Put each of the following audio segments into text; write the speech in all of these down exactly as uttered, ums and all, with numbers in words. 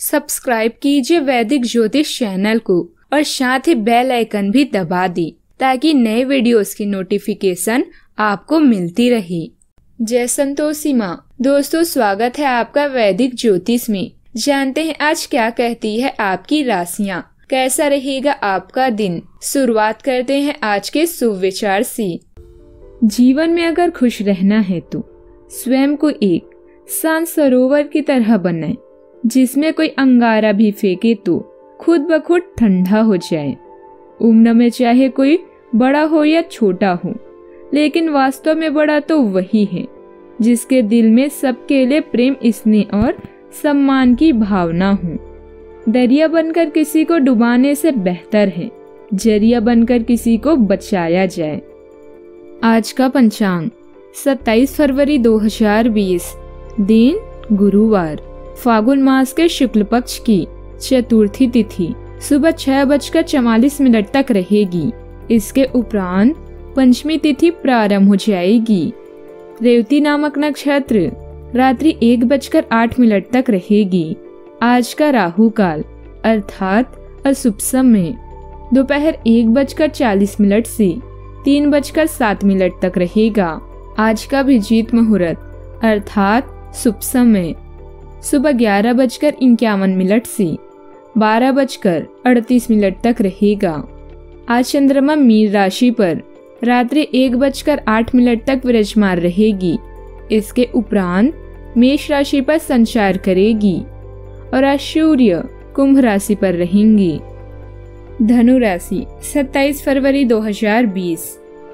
Subscribe कीजिए वैदिक ज्योतिष चैनल को और साथ ही बेल आइकन भी दबा दी ताकि नए वीडियोस की नोटिफिकेशन आपको मिलती रहे। जय संतोषी माँ। दोस्तों, स्वागत है आपका वैदिक ज्योतिष में। जानते हैं आज क्या कहती है आपकी राशियाँ, कैसा रहेगा आपका दिन। शुरुआत करते हैं आज के सुविचार से। जीवन में अगर खुश रहना है तो स्वयं को एक शांत सरोवर की तरह बनाए, जिसमें कोई अंगारा भी फेंके तो खुद ब खुद ठंडा हो जाए। उम्र में चाहे कोई बड़ा हो या छोटा हो, लेकिन वास्तव में बड़ा तो वही है जिसके दिल में सबके लिए प्रेम, स्नेह और सम्मान की भावना हो। दरिया बनकर किसी को डुबाने से बेहतर है जरिया बनकर किसी को बचाया जाए। आज का पंचांग सत्ताईस फरवरी दो हजार बीस, दिन गुरुवार, फागुन मास के शुक्ल पक्ष की चतुर्थी तिथि सुबह छह बजकर चवालीस मिनट तक रहेगी। इसके उपरांत पंचमी तिथि प्रारंभ हो जाएगी। रेवती नामक नक्षत्र रात्रि एक बजकर आठ मिनट तक रहेगी। आज का राहु काल अर्थात अशुभ समय दोपहर एक बजकर चालीस मिनट से तीन बजकर सात मिनट तक रहेगा। आज का अभिजीत मुहूर्त अर्थात शुभ समय सुबह ग्यारह बजकर इक्यावन मिनट से बारह बजकर अड़तीस मिनट तक रहेगा। आज चंद्रमा मीन राशि पर रात्रि एक बजकर आठ मिनट तक विराजमान रहेगी। इसके उपरांत मेष राशि पर संचार करेगी और आज सूर्य कुंभ राशि पर रहेंगी। धनु राशि सत्ताईस फरवरी दो हजार बीस,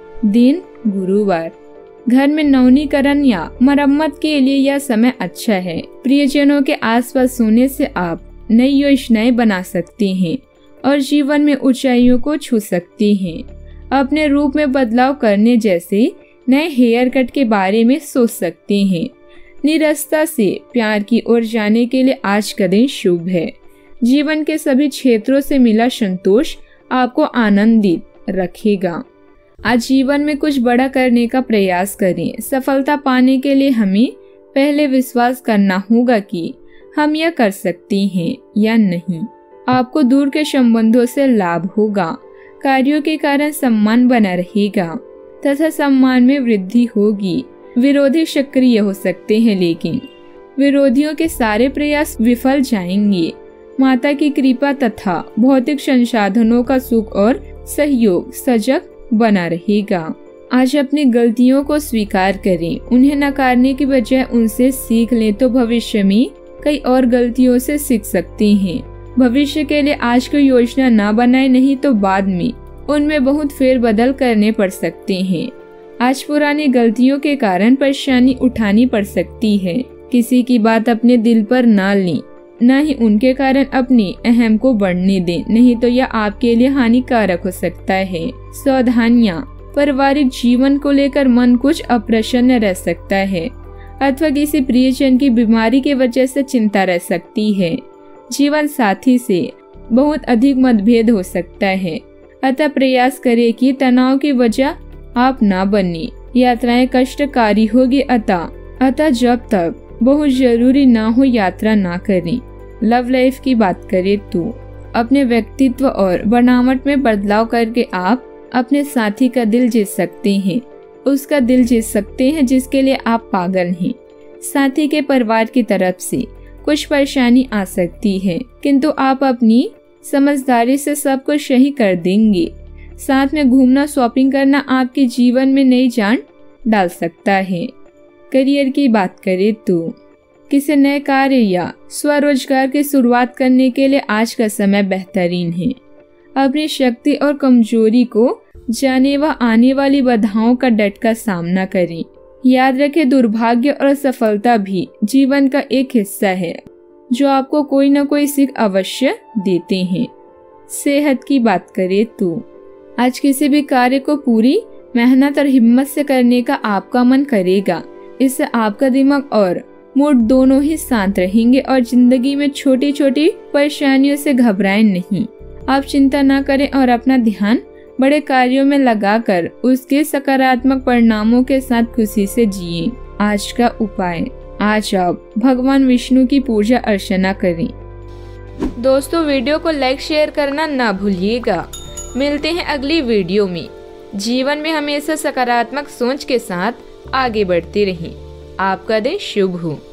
दिन गुरुवार, घर में नवीनीकरण या मरम्मत के लिए यह समय अच्छा है। प्रियजनों के आसपास होने से आप नई योजनाएं बना सकते हैं और जीवन में ऊंचाइयों को छू सकते हैं। अपने रूप में बदलाव करने जैसे नए हेयर कट के बारे में सोच सकते हैं। निरस्ता से प्यार की ओर जाने के लिए आज का दिन शुभ है। जीवन के सभी क्षेत्रों से मिला संतोष आपको आनंदित रखेगा। आज जीवन में कुछ बड़ा करने का प्रयास करें। सफलता पाने के लिए हमें पहले विश्वास करना होगा कि हम यह कर सकते हैं या नहीं। आपको दूर के संबंधों से लाभ होगा। कार्यों के कारण सम्मान बना रहेगा तथा सम्मान में वृद्धि होगी। विरोधी सक्रिय हो सकते हैं, लेकिन विरोधियों के सारे प्रयास विफल जाएंगे। माता की कृपा तथा भौतिक संसाधनों का सुख और सहयोग सजग बना रहेगा। आज अपनी गलतियों को स्वीकार करें। उन्हें नकारने की बजाय उनसे सीख लें तो भविष्य में कई और गलतियों से सीख सकते हैं। भविष्य के लिए आज कोई योजना ना बनाए, नहीं तो बाद में उनमें बहुत फेरबदल करने पड़ सकते हैं। आज पुरानी गलतियों के कारण परेशानी उठानी पड़ सकती है। किसी की बात अपने दिल पर ना लें, न ही उनके कारण अपनी अहम को बढ़ने दें, नहीं तो यह आपके लिए हानिकारक हो सकता है। सावधानियां, पारिवारिक जीवन को लेकर मन कुछ अप्रसन्न रह सकता है अथवा किसी प्रियजन की बीमारी की वजह से चिंता रह सकती है। जीवन साथी से बहुत अधिक मतभेद हो सकता है, अतः प्रयास करें कि तनाव की वजह आप ना बने। यात्राएं कष्टकारी होगी, अतः अतः जब तक बहुत जरूरी ना हो यात्रा ना करें। लव लाइफ की बात करें तो अपने व्यक्तित्व और बनावट में बदलाव करके आप अपने साथी का दिल जीत सकते हैं। उसका दिल जीत सकते हैं जिसके लिए आप पागल हैं। साथी के परिवार की तरफ से कुछ परेशानी आ सकती है, किंतु आप अपनी समझदारी से सब कुछ सही कर देंगे। साथ में घूमना, शॉपिंग करना आपके जीवन में नई जान डाल सकता है। करियर की बात करें तो किसी नए कार्य या स्वरोजगार की शुरुआत करने के लिए आज का समय बेहतरीन है। अपनी शक्ति और कमजोरी को जाने व आने वाली बाधाओं का डट कर सामना करें। याद रखें, दुर्भाग्य और सफलता भी जीवन का एक हिस्सा है जो आपको कोई न कोई सीख अवश्य देते हैं। सेहत की बात करें तो आज किसी भी कार्य को पूरी मेहनत और हिम्मत से करने का आपका मन करेगा। इससे आपका दिमाग और मूड दोनों ही शांत रहेंगे और जिंदगी में छोटी छोटी परेशानियों से घबराएं नहीं। आप चिंता न करें और अपना ध्यान बड़े कार्यों में लगाकर उसके सकारात्मक परिणामों के साथ खुशी से जिएं। आज का उपाय, आज आप भगवान विष्णु की पूजा अर्चना करें। दोस्तों वीडियो को लाइक शेयर करना ना भूलिएगा। मिलते हैं अगली वीडियो में। जीवन में हमेशा सकारात्मक सोच के साथ आगे बढ़ते रहें। आपका दिन शुभ हो।